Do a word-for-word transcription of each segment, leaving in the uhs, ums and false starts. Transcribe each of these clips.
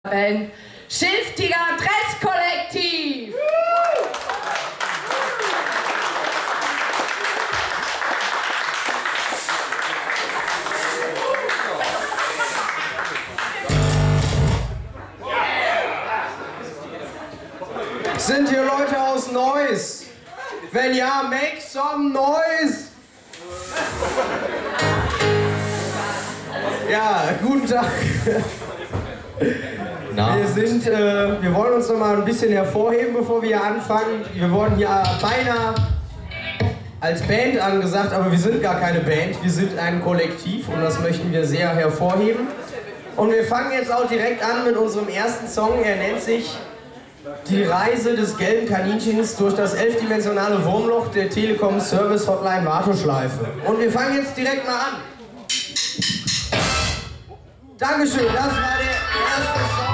Band Schilftiger Dresskollektiv! Sind hier Leute aus Neuss? Wenn ja, make some noise! Ja, guten Tag. Na? Wir sind, äh, wir wollen uns noch mal ein bisschen hervorheben, bevor wir hier anfangen. Wir wurden hier beinahe als Band angesagt, aber wir sind gar keine Band. Wir sind ein Kollektiv und das möchten wir sehr hervorheben. Und wir fangen jetzt auch direkt an mit unserem ersten Song. Er nennt sich Die Reise des gelben Kaninchens durch das elfdimensionale Wurmloch der Telekom Service Hotline Warteschleife. Und wir fangen jetzt direkt mal an. Dankeschön, das war der erste Song.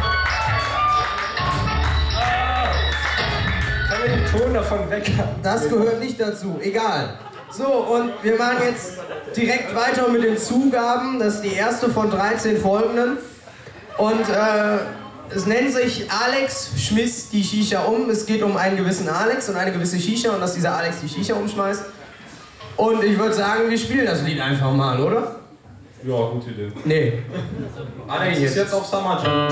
Können wir den Ton davon weg haben? Das gehört nicht dazu, egal. So, und wir machen jetzt direkt weiter mit den Zugaben. Das ist die erste von dreizehn folgenden. Und äh, es nennt sich Alex schmiss die Shisha um. Es geht um einen gewissen Alex und eine gewisse Shisha und dass dieser Alex die Shisha umschmeißt. Und ich würde sagen, wir spielen das Lied einfach mal, oder? Ja, gute Idee. Nee. Alex ist jetzt auf Summer Jam.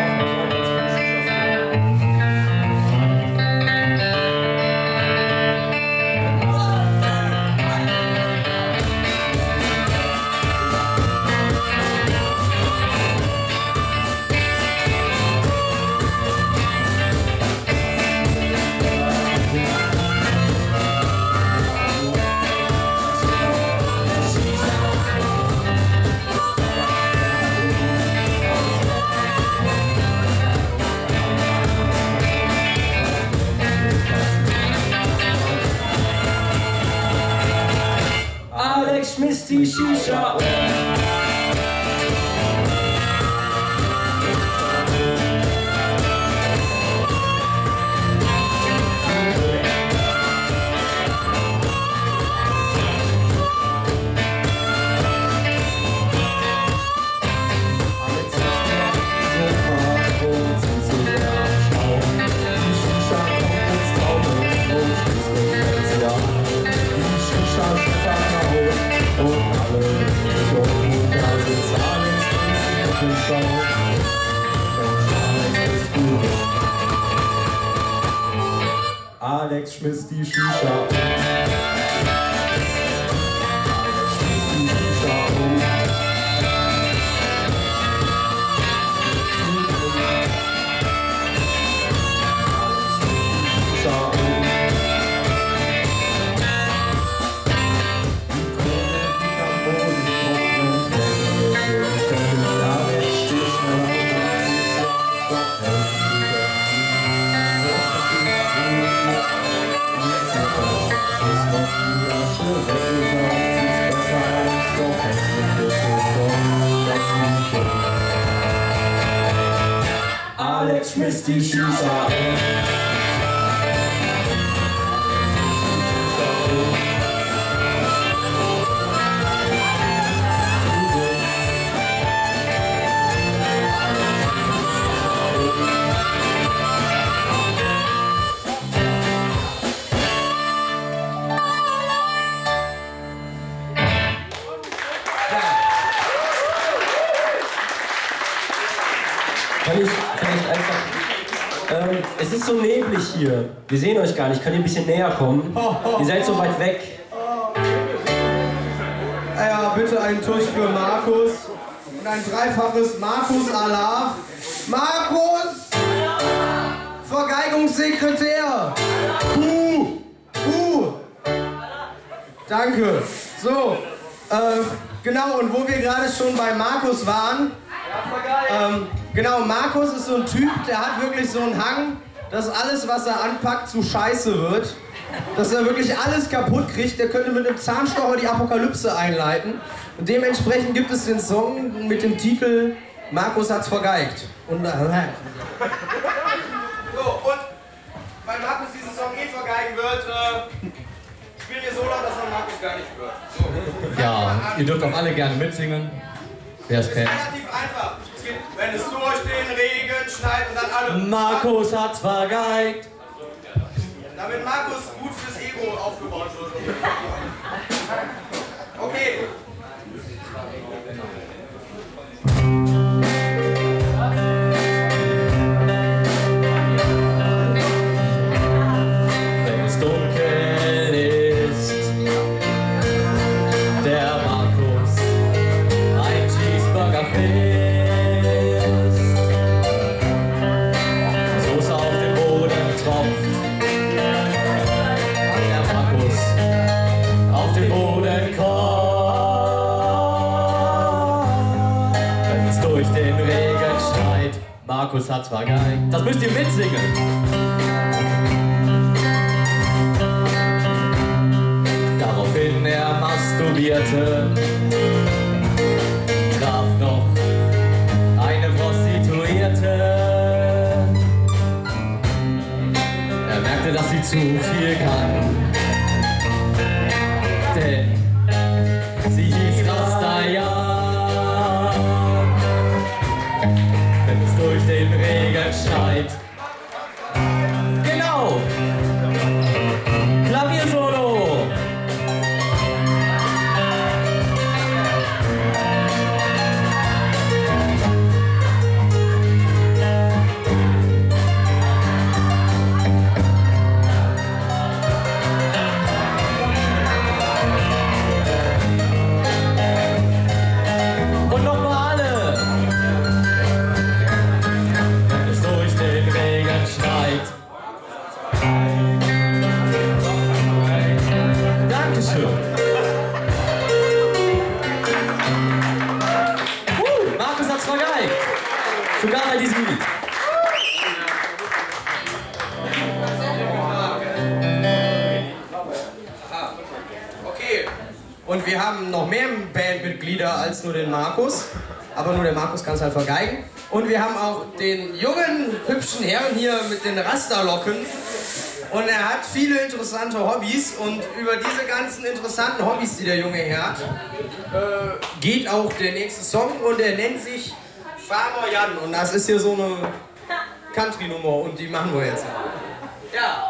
Alex schmiss die Shisha um. Alex schmiss die Shisha um. Alex schmiss die Shisha um. Kann ich vielleicht einfach... Ähm, es ist so neblig hier. Wir sehen euch gar nicht. Könnt ihr ein bisschen näher kommen? Ihr seid so weit weg. Ja, bitte einen Tusch für Markus. Und ein dreifaches Markus Alaf. Markus! Vergeigungssekretär! Uh! Uh! Danke. So, äh, genau, und wo wir gerade schon bei Markus waren, ähm, genau, Markus ist so ein Typ, der hat wirklich so einen Hang, dass alles, was er anpackt, zu scheiße wird. Dass er wirklich alles kaputt kriegt. Der könnte mit einem Zahnstocher die Apokalypse einleiten. Und dementsprechend gibt es den Song mit dem Titel Markus hat's vergeigt. Und, äh, so, und weil Markus diesen Song eh vergeigen wird, äh, spielen wir so laut, dass man Markus gar nicht hört. So. Ja, ihr dürft auch alle gerne mitsingen. Wer es Das ist kennt. relativ einfach. Es geht, wenn es durch den mitschneiden und dann alle. Markus hat vergeigt. Damit Markus gut fürs Ego aufgebaut wird. Okay. Wenn es dunkel ist, der Markus ein Cheeseburger frisst, Soße auf den Boden tropft, der Markus auf den Boden kommt. Wenn es durch den Regen schneit, Markus hat's vergeigt. Das müsst ihr mitsingen. Daraufhin er masturbierte, traf noch eine Prostituierte. Er merkte, dass sie zu viel kann, denn sie hieß Rastajan. Wenn es durch den Regen schneit. Genau! Klaviersolo! Und nochmal alle! Wenn es durch den Regen schneit. Dankeschön. Uh, Markus hat's vergeigt. Sogar bei diesem Lied. Okay. Und wir haben noch mehr Bandmitglieder als nur den Markus. Aber nur der Markus kann es halt vergeigen. Und wir haben auch den jungen, hübschen Herrn hier mit den Rasterlocken. Und er hat viele interessante Hobbys. Und über diese ganzen interessanten Hobbys, die der junge Herr hat, äh, geht auch der nächste Song. Und er nennt sich Farmer Jan. Und das ist hier so eine Country-Nummer. Und die machen wir jetzt. Ja.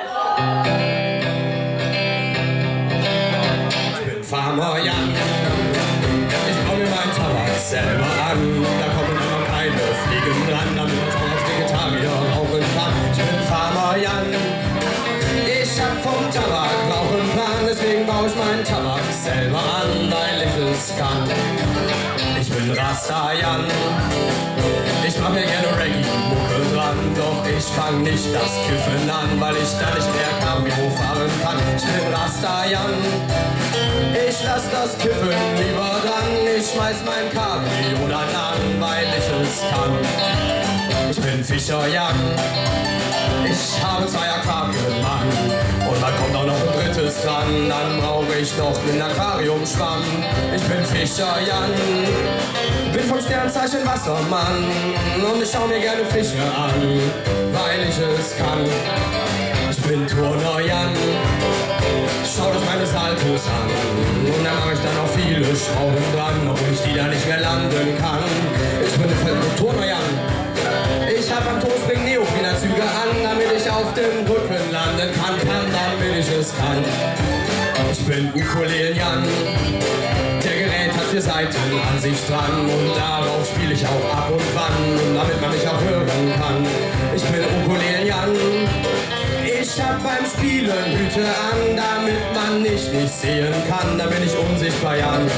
Ich bin Farmer Jan. Ich baue mir meinen Tabak selber an. Da kommen immer keine Fliegen dran, damit man auch als Vegetarier rauchen kann. Ich bin Farmer Jan. Ich hab vom Tabak rauchen Plan, deswegen baue ich meinen Tabak selber an, weil ich es kann. Ich bin Rasta Jan. Ich mach mir gerne Reggae-Mucke dran, doch ich fang nicht das Kiffen an, weil ich da nicht mehr Cabrio fahren kann. Ich bin Rasta Jan. Ich lass das Kiffen lieber dran, ich schmeiß mein Cabrio dann an, weil ich es kann. Ich bin Fischer Jan. Ich habe zwei Aquarien, Mann. Und dann kommt auch noch ein drittes dran. Dann brauche ich noch einen Aquariumschwamm. Ich bin Fischer Jan. Bin vom Sternzeichen Wassermann. Und ich schau mir gerne Fische an, weil ich es kann. Ich bin Turner Jan. Schaut euch meine Saltos an. Und dann mache ich dann auch viele Schrauben dran, obwohl ich die da nicht mehr landen kann. Ich bin Turner Jan. Ich hab am Turmspringen Neoprenanzüge an, damit ich auf dem Rücken landen kann, kann, damit ich es kann. Ich bin Ukulelen Jan. Der Gerät hat vier Seiten an sich dran und darauf spiele ich auch ab und wann, damit man mich auch hören kann. Ich bin Ukulelen Jan. Ich hab beim Spielen Hüte an, damit man mich nicht sehen kann, da bin ich unsichtbar Jan.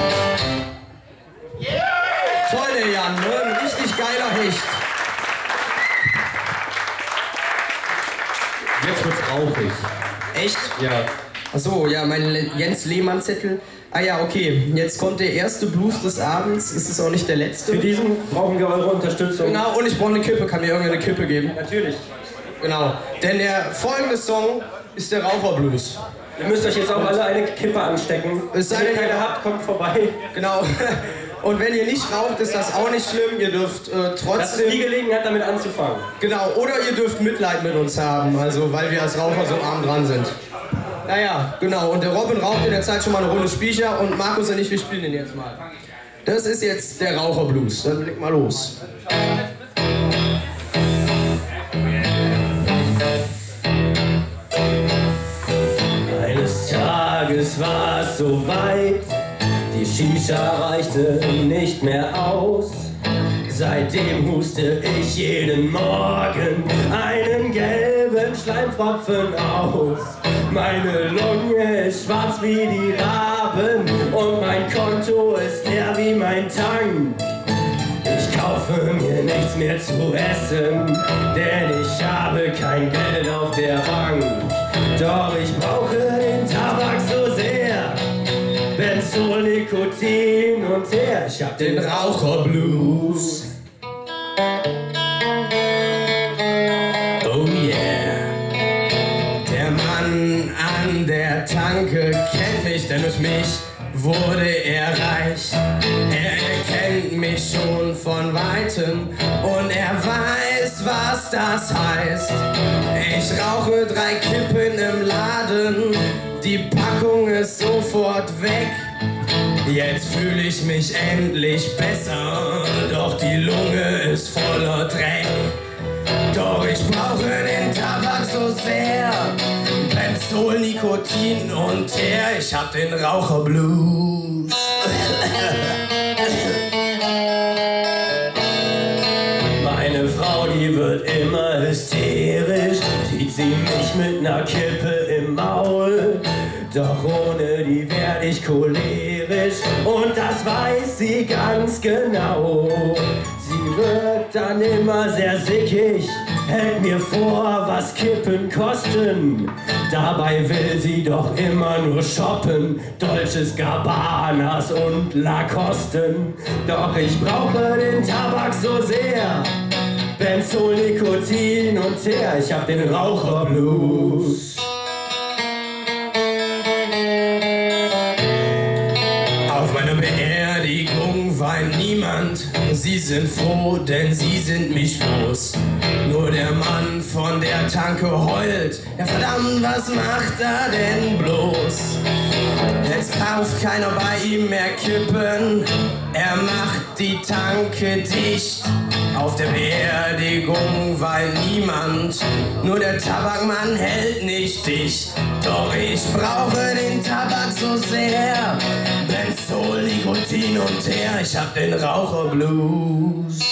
Toll der Jan, ne? Ein richtig geiler Hecht. Jetzt wird's rauchig. Echt? Ja. Achso, ja, mein Le Jens Lehmann-Zettel. Ah ja, okay, jetzt kommt der erste Blues des Abends, es ist auch nicht der letzte. Für diesen brauchen wir eure Unterstützung. Genau, und ich brauche eine Kippe, kann mir irgendeine Kippe geben? Natürlich. Genau, denn der folgende Song ist der Raucherblues. Ihr müsst euch jetzt auch alle eine Kippe anstecken. Es sei Wenn ihr denn, keine habt, kommt vorbei. Genau. Und wenn ihr nicht raucht, ist das auch nicht schlimm. Ihr dürft äh, trotzdem... Das ist die Gelegenheit, damit anzufangen. Genau, oder ihr dürft Mitleid mit uns haben, also weil wir als Raucher so arm dran sind. Naja, genau. Und der Robin raucht in der Zeit schon mal eine Runde Spiecher und Markus und ich, wir spielen den jetzt mal. Das ist jetzt der Raucherblues. Dann leg mal los. Shisha reichte nicht mehr aus. Seitdem huste ich jeden Morgen einen gelben Schleimtropfen aus. Meine Lunge ist schwarz wie die Raben und mein Konto ist leer wie mein Tank. Ich kaufe mir nichts mehr zu essen, denn ich habe kein Geld auf der Bank. Doch ich brauche den Tabak so sehr, Benzol, Nikotin und Teer. Ich hab den Raucherblues. Oh yeah. Der Mann an der Tanke kennt mich, denn durch mich wurde er reich. Er erkennt mich schon von Weitem und er weiß, was das heißt. Ich rauche drei Kippen im Laden, die Packung ist sofort weg. Jetzt fühle ich mich endlich besser, doch die Lunge ist voller Dreck. Doch ich brauche den Tabak so sehr, Benzol, Nikotin und Teer. Ich hab den Raucherblues. Meine Frau, die wird immer hysterisch, sieht sie mich mit ner Kippe im Maul. Doch ohne die werd ich cholerisch und das weiß sie ganz genau. Sie wird dann immer sehr sickig, hält mir vor, was Kippen kosten. Dabei will sie doch immer nur shoppen, Dolces Gabbanas und Lacosten. Doch ich brauche den Tabak so sehr, Benzol, Nikotin und Teer. Ich hab den Raucherblues. Auf meiner Beerdigung weint niemand. Sie sind froh, denn sie sind mich los. Nur der Mann von der Tanke heult. Ja verdammt, was macht er denn bloß? Jetzt kauft keiner bei ihm mehr Kippen. Er macht die Tanke dicht. Auf der Beerdigung weint niemand. Nur der Tabakmann hält nicht dicht. Doch ich brauche den Tabak so sehr. Benzol, Nikotin und Teer. Ich hab den Raucherblues.